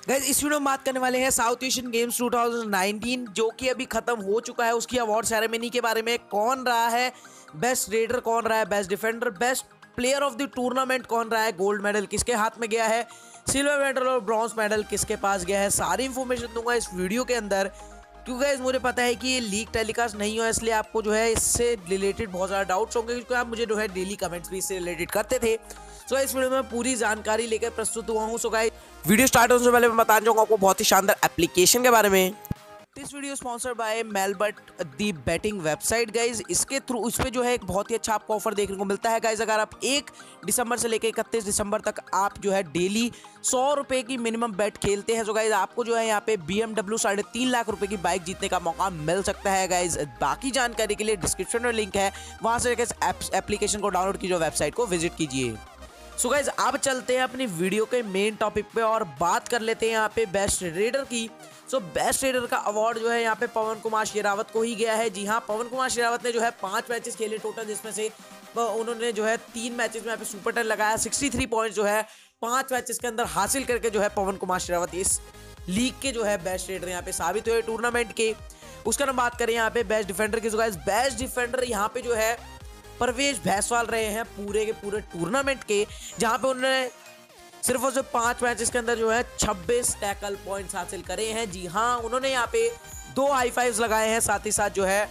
Guys इस video में बात करने वाले हैं साउथ एशियन गेम्स 2019 जो कि अभी खत्म हो चुका है। उसकी अवार्ड सेरेमनी के बारे में कौन रहा है बेस्ट रेडर, कौन रहा है best defender, best player of the tournament कौन रहा है, गोल्ड मेडल किसके हाथ में गया है, सिल्वर मेडल और ब्रॉन्ज मेडल किसके पास गया है, सारी इंफॉर्मेशन दूंगा इस वीडियो के अंदर। क्योंकि गाइस मुझे पता है कि ये लीक टेलीकास्ट नहीं हुआ, इसलिए आपको जो है इससे रिलेटेड बहुत ज़्यादा डाउट्स होंगे, क्योंकि आप मुझे जो है डेली कमेंट्स भी इससे रिलेटेड करते थे। सो इस वीडियो में पूरी जानकारी लेकर प्रस्तुत हुआ हूँ। सो गाइस वीडियो स्टार्ट होने से पहले मैं बताना चाहूँगा आपको बहुत ही शानदार एप्लीकेशन के बारे में। This video sponsored by Melbet the betting website. Guys इसके थ्रू इस पे जो है एक बहुत ही अच्छा आपको ऑफर देखने को मिलता है। गाइज अगर आप 1 दिसंबर से लेकर 31 दिसंबर तक आप जो है डेली 100 रुपए की मिनिमम बेट खेलते हैं, तो गाइज आपको जो है यहाँ पे BMW 3.5 लाख रुपए की बाइक जीतने का मौका मिल सकता है। गाइज बाकी जानकारी के लिए डिस्क्रिप्शन में लिंक है, वहां से जाकर एप्लीकेशन को डाउनलोड कीजिए, वेबसाइट को विजिट कीजिए। सो गाइज अब चलते हैं अपनी वीडियो के मेन टॉपिक पे और बात कर लेते हैं यहाँ पे बेस्ट रेडर की। सो बेस्ट रेडर का अवार्ड जो है यहाँ पे पवन कुमार शेरावत को ही गया है। जी हाँ, पवन कुमार शेरावत ने जो है 5 मैचेस खेले टोटल, जिसमें से उन्होंने जो है 3 मैचेस में यहाँ पे सुपर 10 लगाया, 63 पॉइंट जो है 5 मैचेस के अंदर हासिल करके जो है पवन कुमार शेरावत इस लीग के जो है बेस्ट रेडर यहाँ पे साबित हुए टूर्नामेंट के। उसका हम बात करें यहाँ पे बेस्ट डिफेंडर की, बेस्ट डिफेंडर यहाँ पे जो है परवेश भैसवाल रहे हैं पूरे के पूरे टूर्नामेंट के, जहां पे उन्होंने सिर्फ और सिर्फ 5 मैचेस के अंदर जो है 26 टैकल पॉइंट्स हासिल करे हैं। जी हाँ, उन्होंने यहाँ पे 2 हाई फाइव्स लगाए हैं, साथ ही साथ जो है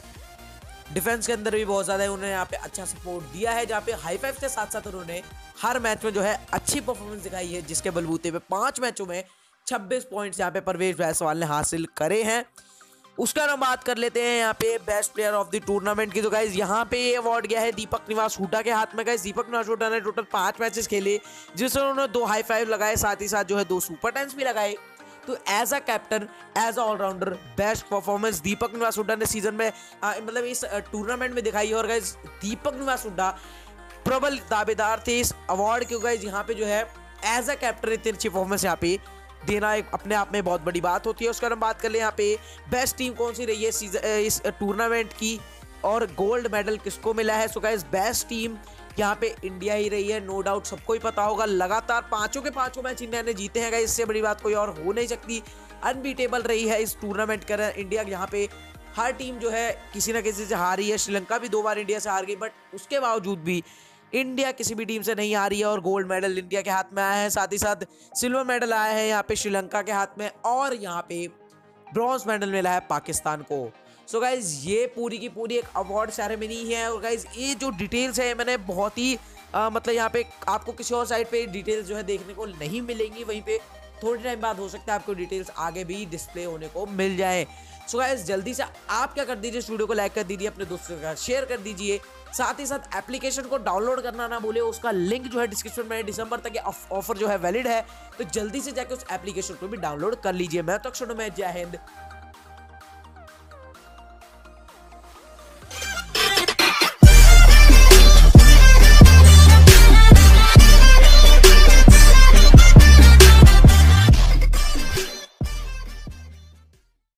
डिफेंस के अंदर भी बहुत ज्यादा उन्होंने यहाँ पे अच्छा सपोर्ट दिया है, जहाँ पे हाई फाइव के साथ साथ उन्होंने हर मैच में जो है अच्छी परफॉर्मेंस दिखाई है, जिसके बलबूते पे 5 मैचों में 26 पॉइंट्स यहाँ पे परवेश भैसवाल ने हासिल करे हैं। उसका हम बात कर लेते हैं यहाँ पे best player of the tournament की। तो गाइज यहाँ पे ये अवार्ड गया है दीपक निवास हुड्डा के हाथ में। गाइज दीपक निवास हुड्डा ने टोटल 5 मैचेस खेले, जिसमें उन्होंने 2 हाई फाइव लगाए, साथ ही साथ जो है 2 सुपर 10 भी लगाए। तो as a captain, as a all rounder, best performance Deepak Niwas Hooda ने सीजन में मतलब इस टूर्नामेंट में दिखाई है। और गाइज दीपक निवास हुड्डा प्रबल दावेदार थे इस अवार्ड के। गाइज यहाँ पे जो है एज अ कैप्टन इतनी अच्छी परफॉर्मेंस यहाँ पे देना एक अपने आप में बहुत बड़ी बात होती है। उसका हम बात कर ले यहाँ पे बेस्ट टीम कौन सी रही है इस टूर्नामेंट की और गोल्ड मेडल किसको मिला है। सो गाइस बेस्ट टीम यहाँ पे इंडिया ही रही है, नो डाउट, सबको ही पता होगा। लगातार 5 के 5 मैच इंडिया ने जीते हैं। गाइस इससे बड़ी बात कोई और हो नहीं सकती, अनबीटेबल रही है इस टूर्नामेंट का इंडिया। यहाँ पे हर टीम जो है किसी ना किसी से हारी है, श्रीलंका भी 2 बार इंडिया से हार गई, बट उसके बावजूद भी इंडिया किसी भी टीम से नहीं आ रही है और गोल्ड मेडल इंडिया के हाथ में आया है। साथ ही साथ सिल्वर मेडल आया है यहाँ पे श्रीलंका के हाथ में, और यहाँ पे ब्रॉन्ज मेडल मिला है पाकिस्तान को। सो गाइज ये पूरी की पूरी एक अवार्ड सेरेमनी है। और गाइज ये जो डिटेल्स है मैंने बहुत ही मतलब यहाँ पे आपको किसी और साइड पे डिटेल्स जो है देखने को नहीं मिलेंगी, वहीं पे थोड़ी टाइम बाद हो सकता है आपको डिटेल्स आगे भी डिस्प्ले होने को मिल जाए। सो गाइस जल्दी से आप क्या कर दीजिए, इस वीडियो को लाइक कर दीजिए, अपने दोस्तों के साथ शेयर कर दीजिए, साथ ही साथ एप्लीकेशन को डाउनलोड करना ना भूले। उसका लिंक जो है डिस्क्रिप्शन में, दिसंबर तक ये ऑफर जो है वैलिड है, तो जल्दी से जाकर उस एप्लीकेशन को भी डाउनलोड कर लीजिए। मैं तो अक्षर में, जय हिंद,